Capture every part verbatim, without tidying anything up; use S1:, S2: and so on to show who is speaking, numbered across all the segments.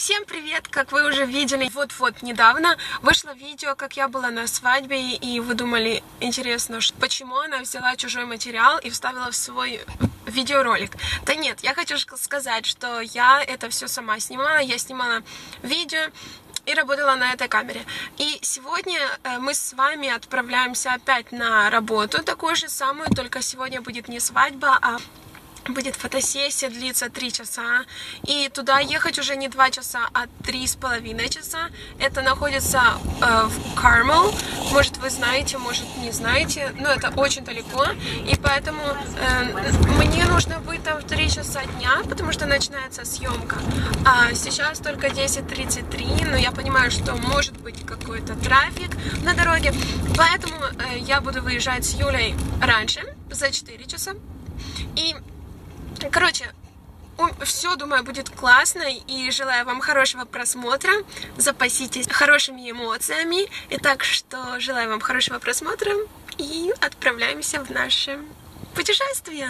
S1: Всем привет! Как вы уже видели, вот-вот недавно вышло видео, как я была на свадьбе, и вы думали, интересно, почему она взяла чужой материал и вставила в свой видеоролик. Да нет, я хочу сказать, что я это все сама снимала, я снимала видео и работала на этой камере. И сегодня мы с вами отправляемся опять на работу, такую же самую, только сегодня будет не свадьба, а будет фотосессия, длится три часа. И туда ехать уже не два часа, а три с половиной часа. Это находится э, в Кармел. Может, вы знаете, может, не знаете. Но это очень далеко. И поэтому э, мне нужно быть там в три часа дня, потому что начинается съемка. А сейчас только десять тридцать три. Но я понимаю, что может быть какой-то трафик на дороге. Поэтому э, я буду выезжать с Юлей раньше, за четыре часа. И Короче, все, думаю, будет классно, и желаю вам хорошего просмотра, запаситесь хорошими эмоциями, и так что желаю вам хорошего просмотра, и отправляемся в наше путешествие.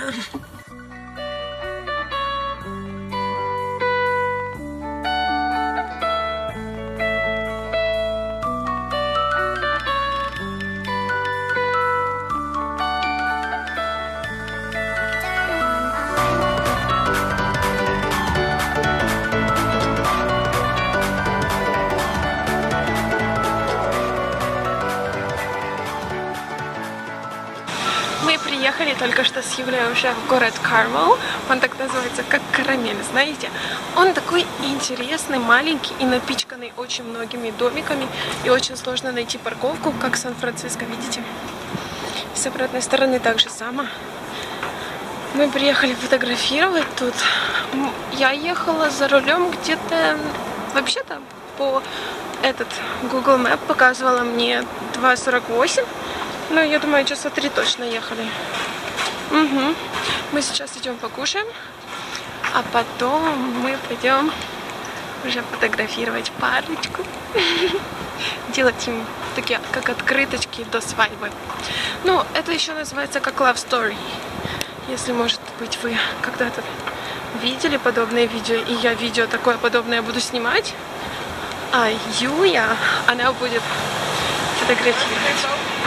S1: Мы приехали только что с Юлей уже в город Кармел. Он так называется, как карамель, знаете. Он такой интересный, маленький и напичканный очень многими домиками. И очень сложно найти парковку, как в Сан-Франциско, видите. С обратной стороны так же само. Мы приехали фотографировать тут. Я ехала за рулем где-то, вообще-то, по этот Google Map показывала мне два сорок восемь. Ну, я думаю, часа три точно ехали. Угу. Мы сейчас идем покушаем, а потом мы пойдем уже фотографировать парочку. Делать им такие, как открыточки до свадьбы. Ну, это еще называется как love story. Если, может быть, вы когда-то видели подобные видео, и я видео такое подобное буду снимать, а Юля, она будет фотографировать.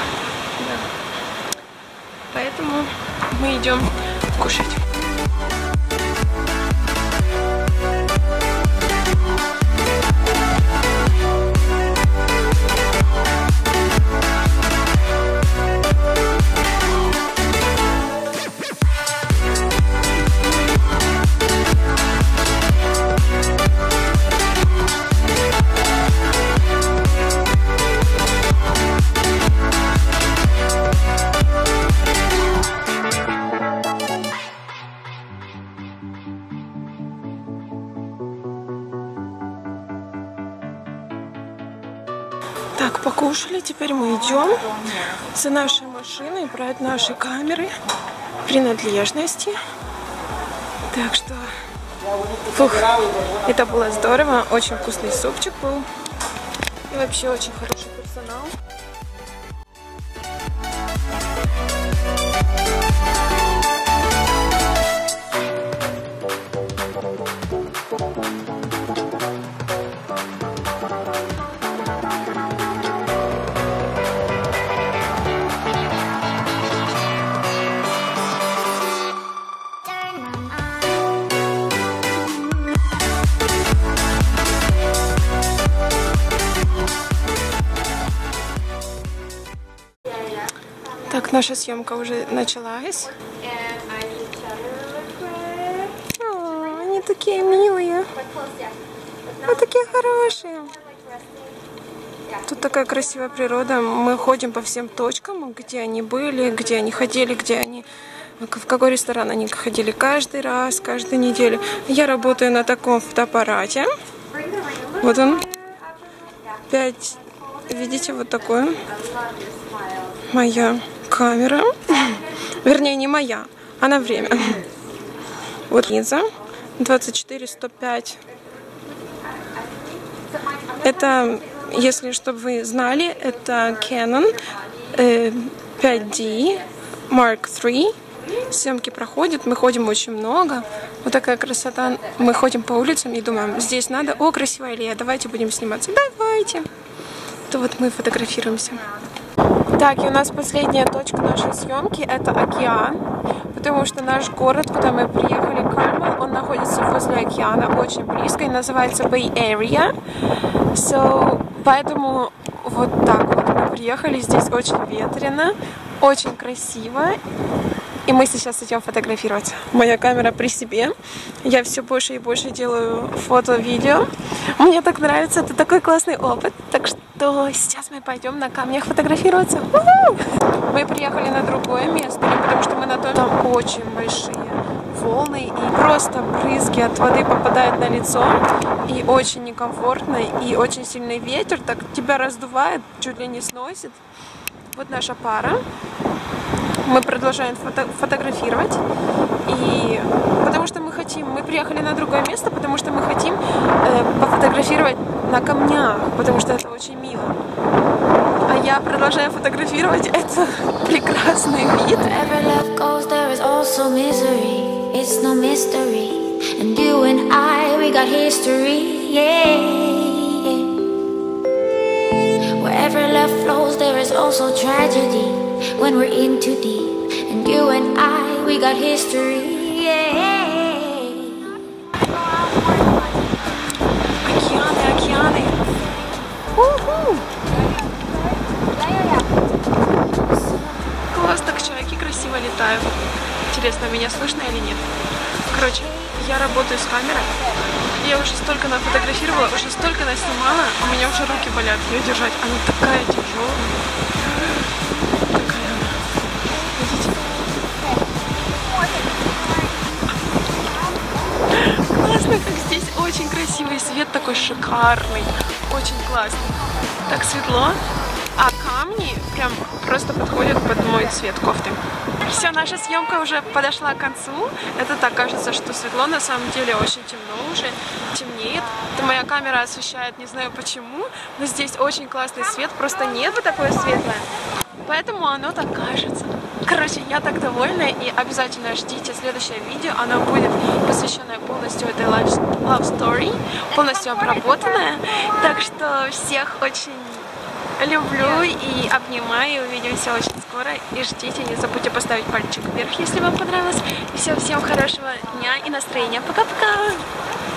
S1: Поэтому мы идем кушать. Так, покушали, теперь мы идем за нашей машиной брать наши камеры, принадлежности. Так что, фух, это было здорово, очень вкусный супчик был и вообще очень хороший персонал. Так, наша съемка уже началась. О, они такие милые. Они такие хорошие. Тут такая красивая природа. Мы ходим по всем точкам, где они были, где они ходили, где они... В какой ресторан они ходили каждый раз, каждую неделю. Я работаю на таком фотоаппарате. Вот он. Пять. Видите, вот такое. Моя камера. Вернее, не моя, а на время. Вот линза. двадцать четыре сто пять. Это, если чтобы вы знали, это Canon э, пять ди Mark три. съемки проходят, мы ходим очень много. Вот такая красота. Мы ходим по улицам и думаем, здесь надо, о, красивая аллея, давайте будем сниматься. Давайте. То вот мы фотографируемся. Так, и у нас последняя точка нашей съемки — это океан, потому что наш город, куда мы приехали, Кармел, он находится возле океана, очень близко, и называется Bay Area. So, поэтому вот так вот мы приехали, здесь очень ветрено, очень красиво. И мы сейчас идем фотографировать. Моя камера при себе. Я все больше и больше делаю фото-видео. Мне так нравится, это такой классный опыт. Так что сейчас мы пойдем на камнях фотографироваться. У-ху! Мы приехали на другое место, потому что мы на том, там очень большие волны и просто брызги от воды попадают на лицо. И очень некомфортно, и очень сильный ветер, так тебя раздувает, чуть ли не сносит. Вот наша пара. Мы продолжаем фото фотографировать, и потому что мы хотим, мы приехали на другое место, потому что мы хотим э, пофотографировать на камнях, потому что это очень мило. А я продолжаю фотографировать, это прекрасный вид. When we're in too deep, and you and I, we got history, yeah. Океаны, океаны. У-ху. Класс, так чайки красиво летают. Интересно, меня слышно или нет? Короче, я работаю с камерой. Я уже столько нафотографировала, уже столько наснимала, у меня уже руки болят ее держать. Она такая тяжелая. Классно, как здесь очень красивый свет, такой шикарный, очень классный. Так светло, а камни прям просто подходят под мой цвет кофты. Все, наша съемка уже подошла к концу. Это так кажется, что светло, на самом деле очень темно уже, темнеет. Это моя камера освещает, не знаю почему, но здесь очень классный свет, просто небо такое светлое, поэтому оно так кажется. Короче, я так довольна, и обязательно ждите следующее видео. Оно будет посвященное полностью этой love story, полностью обработанное. Так что всех очень люблю и обнимаю. Увидимся очень скоро. И ждите, не забудьте поставить пальчик вверх, если вам понравилось. И все, всем хорошего дня и настроения. Пока-пока!